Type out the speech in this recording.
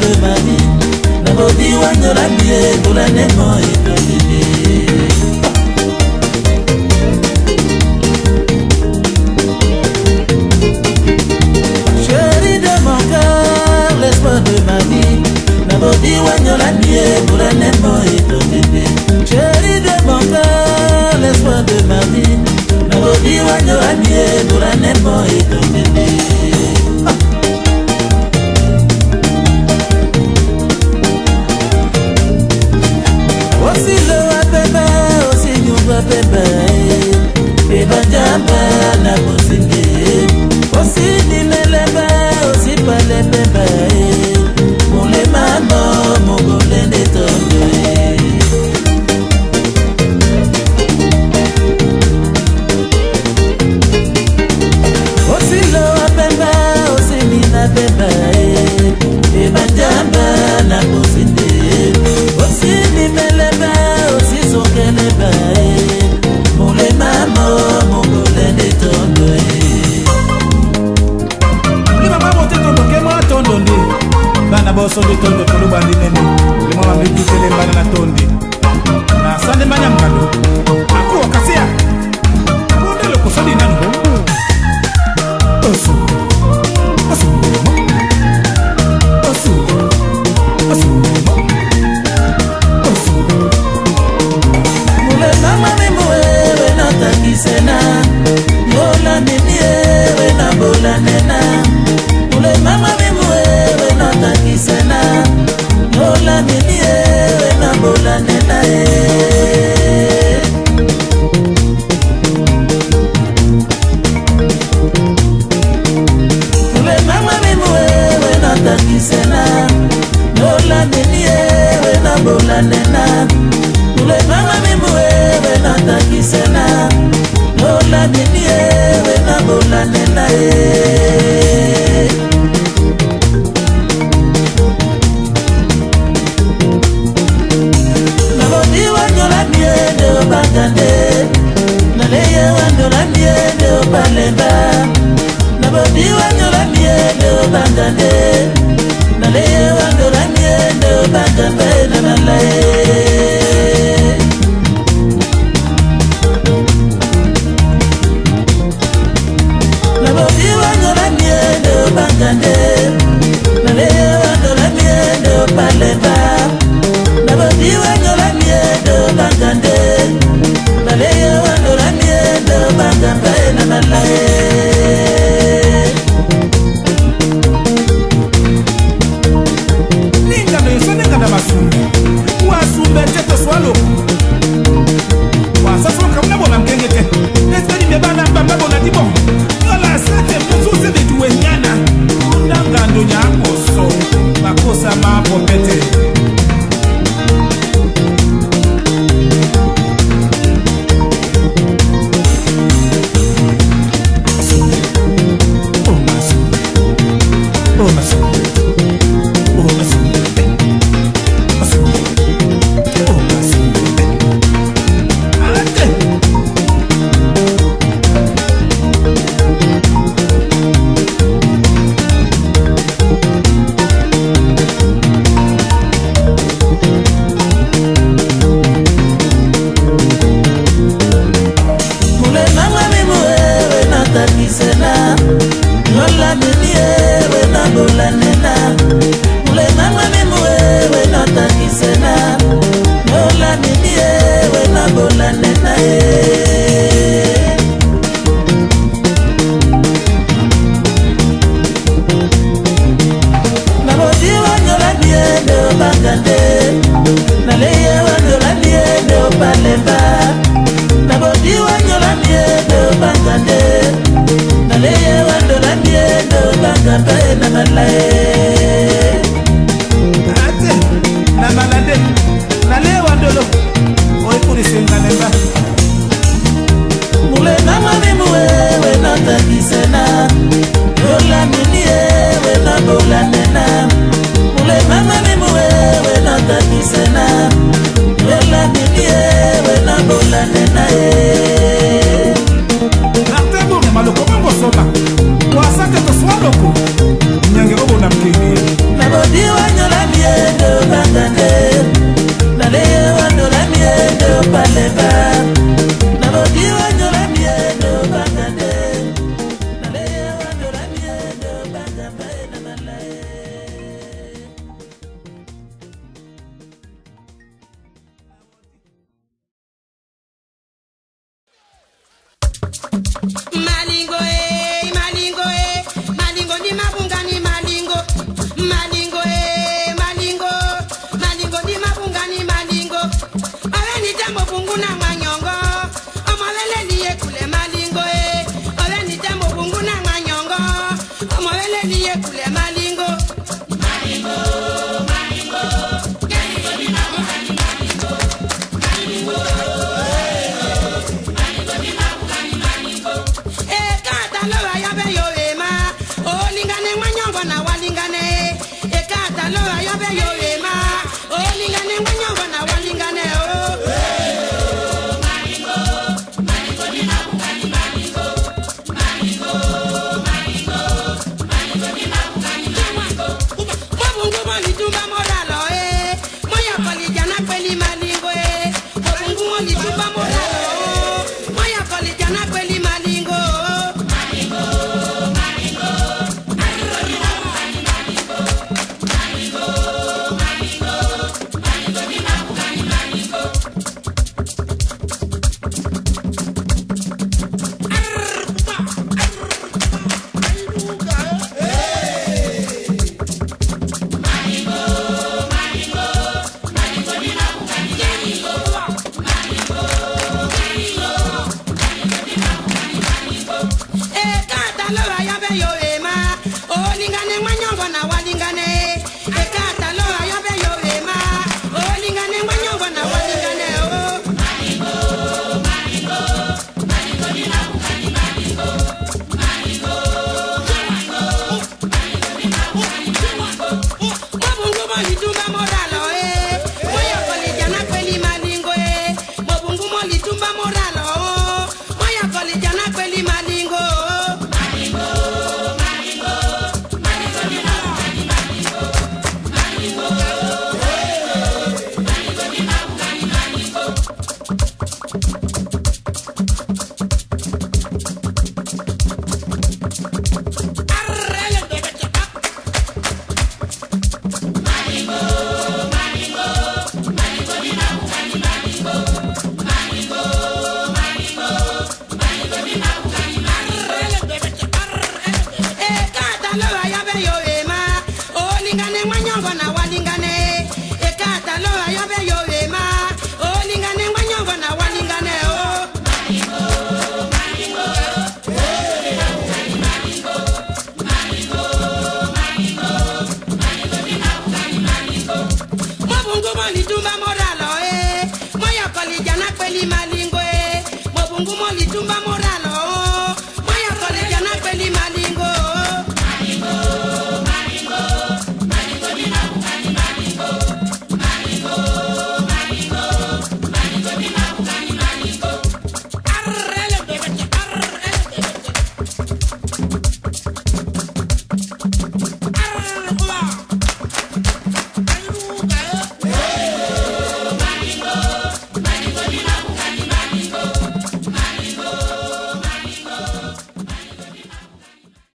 de ma vie. Nabodi wanyola bie bola nemo etondende. Chérie de mon cœur, l'espoir de ma vie. Nabodi wanyola bie bola nemo etondende. Chérie de mon cœur, l'espoir de ma vie. Nabodi wanyola bie bola nemo etondende. Aussi le bébé, aussi nous bébé, et banjamba na bosinde. Aussi ni melebe, aussi pas les bébés. Pour les mamans, mon golden est tombé. Aussi le bébé, aussi ni la bébé, et banjamba na bosinde. Aussi ni melebe, aussi son kelebe. Pour les mamans, mon golden est tombé. Les mamans vont te tomber, que moi tombé. Bana boso de tombé pour le bandi nene. Les mamans me disent les bana na tombé. Na sande manya mkado. Aku wakasia. Bonde lo kusadi nanu. Osu. Osu. Osu. Osu. Osu. Mule mama me muewe na takisena. Yola mimiewe na bola nena. Mule mama me muewe na takisena. Yola mimiewe na bola nena. Mule mama me muewe na takisena. Yola mimiewe na bola nena. Mule mama me muewe na takisena. Yola mimiewe na bola nena. Nabodi wanyola miende obagande. Naleye wanyola miende obalemba. Nabodi wanyola miende obagande. Naleye wanyola miende obagande na malaye. Nabodi wanyola miende obagande. Naleye wanyola miende obalemba. Nabodi wanyola miende obagande. Naleye wanyola miende obagande na malaye. Ninga no yosone kana masumbe. Wasumbe teto swalo. Wasafo kamna bona mkengete. Nesbeni bebana mbamba bona dibo. Yola sete muzuse betuwe nyana. Undanga ndo nyako so. Makosa mapo pete. Nyange obo na mkini. Nabodi wanyola paleba na bodi wanyola miedo bagande na leya wanyola miedo bagamba na malaye